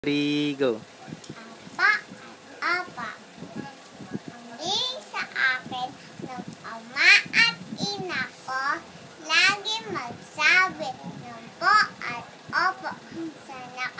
3, go. Apa at apa, hindi sa akin ng ama at ina ko, lagi magsabi ng po at opo. Sana